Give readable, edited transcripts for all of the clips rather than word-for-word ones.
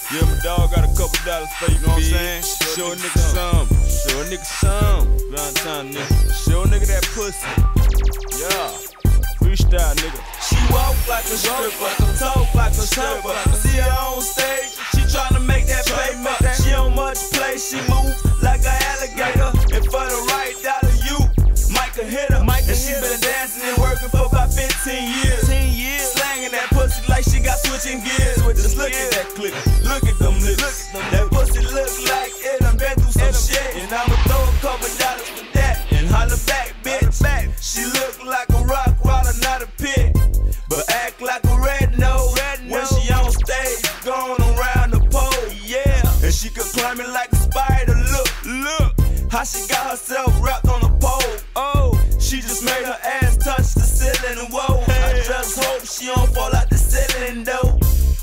Yeah, my dog got a couple dollars for you, know what I'm saying? Show a nigga some. Show a nigga some. Valentine, nigga. Show a nigga that pussy. Yeah. Freestyle, nigga. She walk like a stripper, talk like a stripper. See her on stage, she tryna make that payment. She don't much play, she move like an alligator. And for the right dollar, you might can hit her. And she been dancing and working for about 15 years. Slanging that pussy like she got switching gears. Just look at that clip, look at them lips. That pussy look like it done been through some shit. And I'ma throw a couple dollars for that and holler back, bitch. She look like a rock rider, not a pit, but act like a red nose when she on stage, going around the pole. Yeah, and she can climb it like a spider. Look, how she got herself wrapped on the pole. Oh, she just made her ass touch the ceiling. Whoa, I just hope she don't fall out the ceiling though.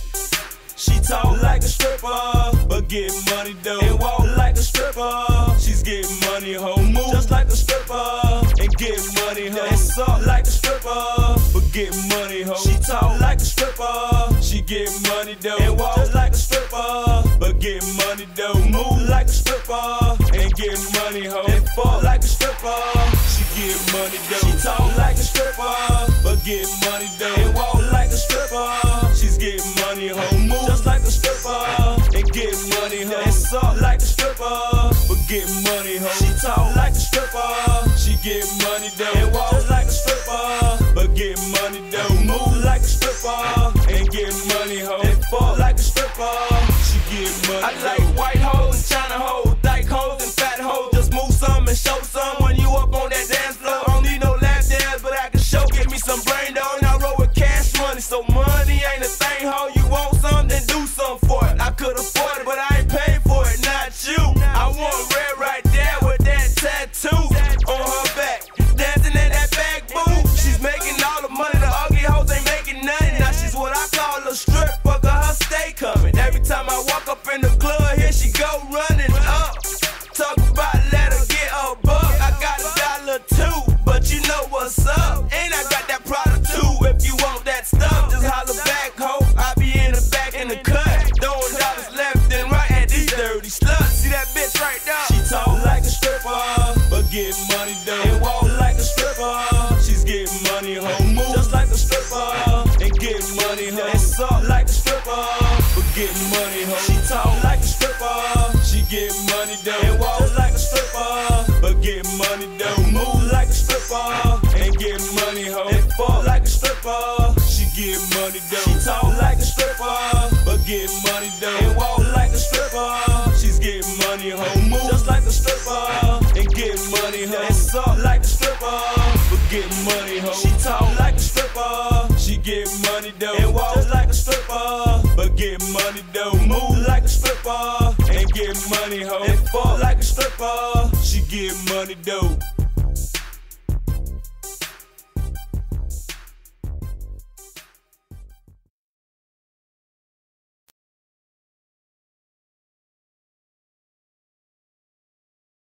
She talk like a stripper, but get money though. And walk like a stripper, she's getting money, ho. Move just like a stripper and get money, ho. And suck like a stripper, but get money, ho. She talk like a stripper, she get money though. And walk just like a stripper, but get money though. Move like a stripper and get money, ho. And fuck like a stripper, she get money though. She talk like a stripper, but get money though. And walk like a stripper, she's getting money, ho. Move just like a stripper and get money, ho. And suck like a stripper, but get money, ho. She talk like a stripper, she get money though. And walk just like a stripper, but get money though. Move like a stripper and get money, ho. And fuck like a stripper, she get money. I like white hoes, China hoes, dyke hoes, and fat hoes. Just move some and show some when you up on that dance floor. I don't need no lap dance, but I can show. Give me some brain dough and I roll with cash money. So money ain't a thing, ho. You want something, then do something for it. I could afford it, but I ain't paid for it, not you. I want red right there with that tattoo on her back, dancing in that back booth. She's making all the money, the ugly hoes ain't making nothing. Now she's what I call a stripper, cause her stay coming. Every time I walk up in the club, here she go running up. Talk about let her get a buck. I got $1 but you know what's up. And I got that product too. If you want that stuff, just holler back, ho. I be in the back in the cut, throwing dollars left and right at these dirty sluts. See that bitch right there? She talk like a stripper, but get money though. And walk like a stripper, she's getting money, ho. Move just like a stripper and get money, ho. And suck like a stripper, but get money, ho. She talk like a stripper, she get money though. And walk just like a stripper, but get money though. Move like a stripper and get money, ho. And fuck like a stripper, she get money though. She talk like a stripper, but get money though. And walk like a stripper, she's getting money, ho. Move just like a stripper and get money, ho. And suck like a stripper, but get money, ho. She talk like a stripper, she get money though. And walk just like a stripper, but get money though. Move like a stripper and get money, ho. And fuck like a stripper, she get money though.